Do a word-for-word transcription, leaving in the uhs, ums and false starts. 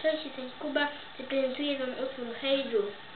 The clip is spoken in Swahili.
Cześć, jestem Kuba, zaprezentuję Wam utwór Hey Jude.